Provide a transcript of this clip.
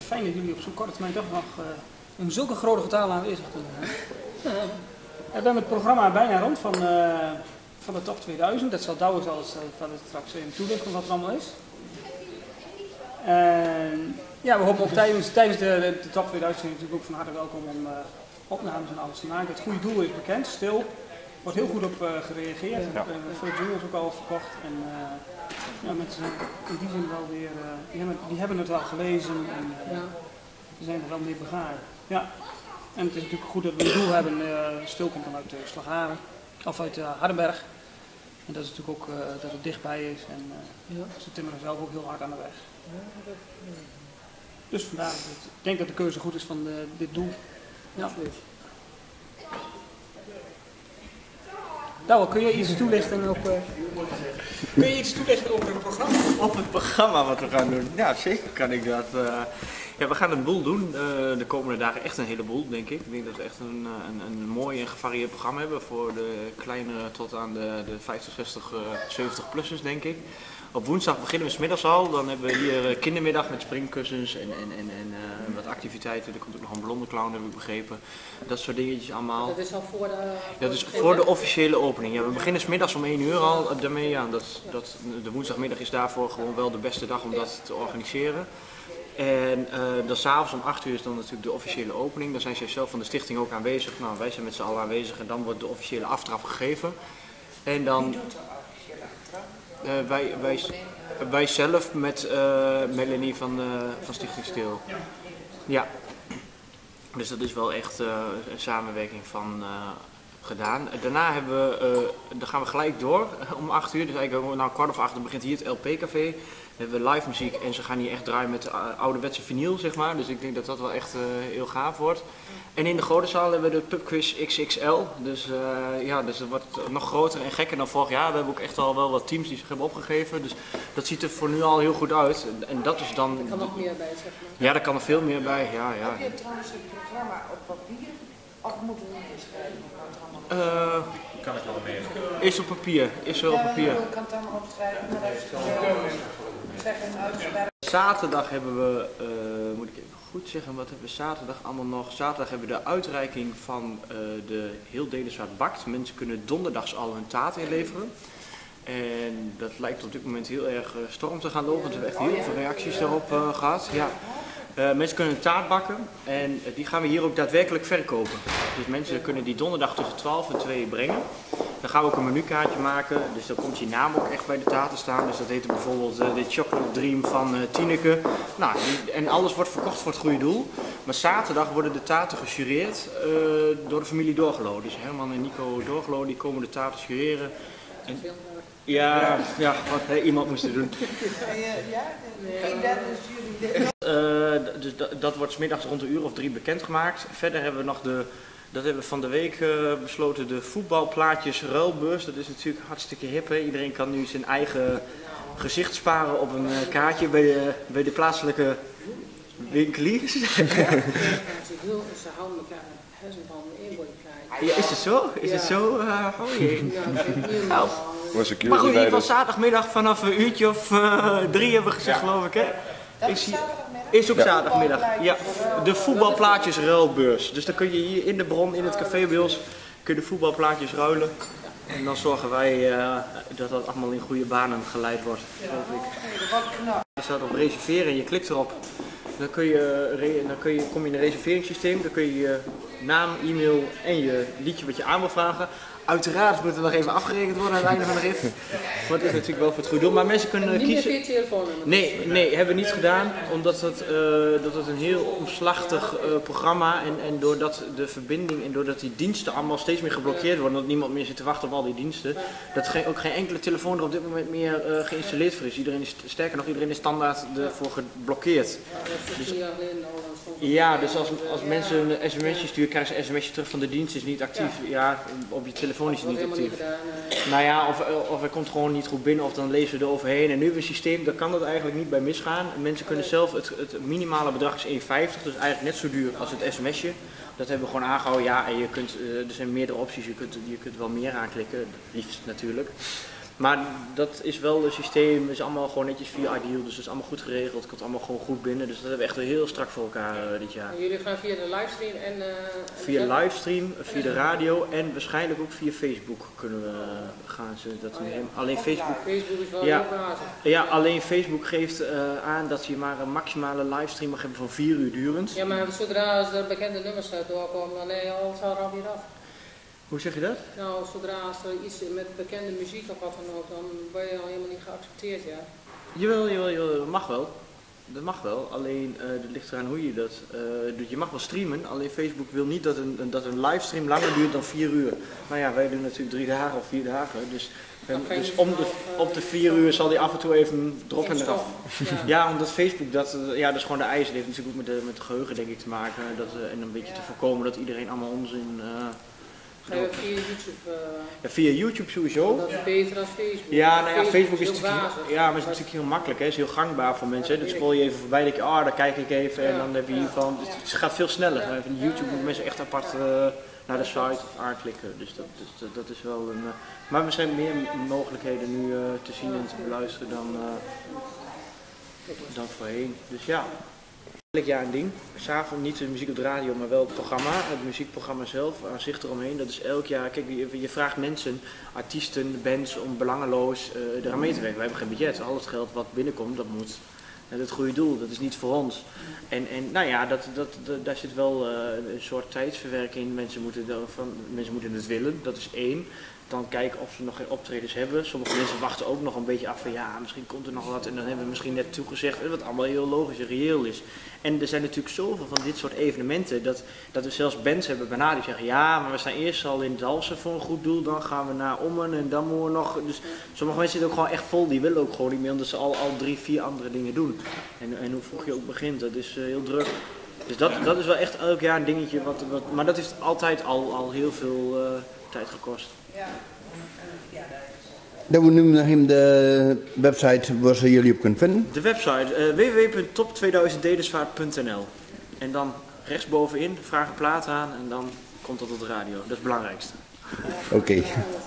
Fijn dat jullie op zo'n korte termijn toch nog in zulke grote getalen aanwezig zijn. We hebben het programma bijna rond van de top 2000. Dat zal Douwe straks even toelichten wat er allemaal is. Ja, we hopen ook tijdens de top 2000 natuurlijk ook van harte welkom om opnames en alles te maken. Het goede doel is bekend, stil. Er wordt heel goed op gereageerd. Ja. Veel jingles ook al verkocht. En ja, mensen zijn in die zin wel weer, die hebben het wel gelezen en die zijn er wel mee begaan. Ja. En het is natuurlijk goed dat we een doel hebben. Stil komt dan uit Slagharen, of uit Hardenberg. En dat is natuurlijk ook dat het dichtbij is en ze timmeren zelf ook heel hard aan de weg. Dus vandaar, ik denk dat de keuze goed is van dit doel. Ja. Douwe, kun je iets toelichten op het programma? Op het programma wat we gaan doen? Ja, zeker kan ik dat. Ja, we gaan een boel doen. De komende dagen echt een heleboel, denk ik. Ik denk dat we echt een mooi en gevarieerd programma hebben voor de kleinere tot aan de 50, 60, 70-plussers, denk ik. Op woensdag beginnen we 's middags al. Dan hebben we hier kindermiddag met springkussens en wat activiteiten. Er komt ook nog een blonde clown, heb ik begrepen. Dat soort dingetjes allemaal. Dat is al voor de... Dat is voor de officiële opening. Ja, we beginnen 's middags om 1 uur al. Daarmee, ja, de woensdagmiddag is daarvoor gewoon wel de beste dag om dat te organiseren. En dan s'avonds om 8 uur is dan natuurlijk de officiële opening. Dan zijn zij zelf van de stichting ook aanwezig. Nou, wij zijn met z'n allen aanwezig en dan wordt de officiële aftrap gegeven. En dan... Wie doet de officiële aftrap? Wij zelf met Melanie van Stichting Stil. Ja. Dus dat is wel echt een samenwerking van gedaan. Daarna dan gaan we gelijk door om 8 uur. Dus eigenlijk na 7:15 dan begint hier het LP-café. Dan hebben we live muziek en ze gaan hier echt draaien met ouderwetse vinyl, zeg maar. Dus ik denk dat dat wel echt heel gaaf wordt. En in de Godenzaal hebben we de pubquiz XXL. Dus ja, dus het wordt nog groter en gekker dan vorig jaar. We hebben ook echt al wel wat teams die zich hebben opgegeven. Dus dat ziet er voor nu al heel goed uit. En dat is dan... Er kan nog meer bij, zeg maar. Ja, daar kan er veel meer bij. Ja. Heb je trouwens het programma op papier of moeten we niet inschrijven? Kan ik wel mee. Is op papier. Is er op papier. Ik kan het allemaal opschrijven, maar dat is zeggen uitgebreid. Zaterdag hebben we, moet ik even goed zeggen, wat hebben we zaterdag allemaal nog? Zaterdag hebben we de uitreiking van de Heel Denerswaard Bakt. Mensen kunnen donderdags al hun taart inleveren. En dat lijkt op dit moment heel erg storm te gaan lopen, want we hebben echt heel veel reacties daarop gehad. Ja. Mensen kunnen een taart bakken en die gaan we hier ook daadwerkelijk verkopen. Dus mensen kunnen die donderdag tussen 12 en 2 brengen. Dan gaan we ook een menukaartje maken, dus dan komt je naam ook echt bij de taart te staan. Dus dat heet bijvoorbeeld de Chocolate Dream van Tineke. Nou, en alles wordt verkocht voor het goede doel. Maar zaterdag worden de taarten gejureerd door de familie Doorgelo. Dus Herman en Nico Doorgelo die komen de taarten jureren. En, ja, wat iemand moest doen. Geen derde is jullie. Dus dat wordt 's middags rond een uur of 3 bekendgemaakt. Verder hebben we nog dat hebben we van de week besloten, de voetbalplaatjes ruilbeurs. Dat is natuurlijk hartstikke hip, hè? Iedereen kan nu zijn eigen gezicht sparen op een kaartje bij de plaatselijke winkeliers. Ze houden elkaar hersenbanden in voor die plaatje. Ja, is het zo? Is het zo? Oh jee. Nou, maar goed, in ieder geval zaterdagmiddag vanaf een uurtje of 3 hebben we gezegd, geloof ik, hè? Is op zaterdagmiddag. Ja, de voetbalplaatjes ruilbeurs. Dus dan kun je hier in de bron, in het café bij ons, kun je de voetbalplaatjes ruilen. En dan zorgen wij dat dat allemaal in goede banen geleid wordt, geloof ik. Je staat op reserveren en je klikt erop. Dan kom je in een reserveringssysteem, dan kun je je naam, e-mail en je liedje wat je aan wil vragen. Uiteraard moet er nog even afgerekend worden aan het einde van de rit. Want het is natuurlijk wel voor het goede doel. Maar mensen kunnen kiezen. Niet meer via telefoonnummer? Nee, hebben we niet gedaan. Omdat het een heel omslachtig programma en doordat de verbinding en doordat die diensten allemaal steeds meer geblokkeerd worden, dat niemand meer zit te wachten op al die diensten, dat ook geen enkele telefoon er op dit moment meer geïnstalleerd voor is. Sterker nog, iedereen is standaard ervoor geblokkeerd. Ja, dus als mensen een sms'je sturen, krijgen ze een sms'je terug van de dienst is niet actief. Ja, op je telefoon is het niet actief. Nou ja, of er komt gewoon niet goed binnen of dan lezen we er overheen. En nu hebben we een systeem, daar kan dat eigenlijk niet bij misgaan. Mensen kunnen zelf, het minimale bedrag is 1,50, dus eigenlijk net zo duur als het sms'je. Dat hebben we gewoon aangehouden. Ja, en je kunt, er zijn meerdere opties, je kunt wel meer aanklikken, liefst natuurlijk. Maar dat is wel een systeem, is allemaal gewoon netjes via Ideal, dus dat is allemaal goed geregeld, het komt allemaal gewoon goed binnen. Dus dat hebben we echt heel strak voor elkaar dit jaar. En jullie gaan via de livestream en... Via livestream, via de radio en waarschijnlijk ook via Facebook kunnen we gaan ze dat nemen. Alleen Facebook. Facebook is wel Ja. heel bazig. Ja, alleen Facebook geeft aan dat je maar een maximale livestream mag hebben van 4 uur durend. Ja, maar zodra er bekende nummers doorkomen, dan al zal er alweer af. Hoe zeg je dat? Nou, zodra er iets met bekende muziek of wat dan ook, dan ben je al helemaal niet geaccepteerd, ja. Jawel, dat mag wel. Dat mag wel, alleen dat ligt eraan hoe je dat doet. Je mag wel streamen, alleen Facebook wil niet dat een livestream langer duurt dan 4 uur. Nou ja, wij doen natuurlijk 3 dagen of 4 dagen, dus op de 4 uur zal die af en toe even erop en eraf. Ja, omdat Facebook, dat is gewoon de eisen. Dat heeft natuurlijk ook met het geheugen denk ik te maken. En een beetje te voorkomen dat iedereen allemaal onzin... Ga je via YouTube? Ja, via YouTube sowieso. Dat is beter dan Facebook. Ja, nou ja, Facebook is heel natuurlijk, bazig. ja, maar het is natuurlijk heel makkelijk, hè. Het is heel gangbaar voor mensen. Dan scroll je even voorbij, denk je, daar kijk ik even en dan heb je hiervan. Dus het gaat veel sneller. Van YouTube moeten mensen echt apart naar de site of aanklikken. Dus dat is wel een... maar er zijn meer mogelijkheden nu te zien en te beluisteren dan voorheen. Dus ja. Elk jaar een ding. S'avonds niet de muziek op de radio, maar wel het programma. Het muziekprogramma zelf, aan zich eromheen. Dat is elk jaar. Kijk, je vraagt mensen, artiesten, bands om belangeloos eraan mee te werken. Wij hebben geen budget. Al het geld wat binnenkomt, dat moet naar het goede doel. Dat is niet voor ons. En nou ja, daar zit wel een soort tijdsverwerking in. Mensen moeten het willen. Dat is 1. Dan kijken of ze nog geen optredens hebben. Sommige mensen wachten ook nog een beetje af van ja, misschien komt er nog wat. En dan hebben we misschien net toegezegd, wat allemaal heel logisch en reëel is. En er zijn natuurlijk zoveel van dit soort evenementen dat we zelfs bands hebben benaderd die zeggen ja, maar we staan eerst al in Dalsen voor een goed doel, dan gaan we naar Ommen en dan moeten we nog. Dus sommige mensen zitten ook gewoon echt vol, die willen ook gewoon niet meer omdat ze al 3, 4 andere dingen doen. En hoe vroeg je ook begint, dat is heel druk. Dus dat is wel echt elk jaar een dingetje, maar dat heeft altijd al heel veel tijd gekost. Dan noemen we hem de website waar ze jullie op kunnen vinden. De website www.top2000dedesvaart.nl en dan rechtsbovenin vraag een plaat aan en dan komt dat op de radio. Dat is het belangrijkste. Oké.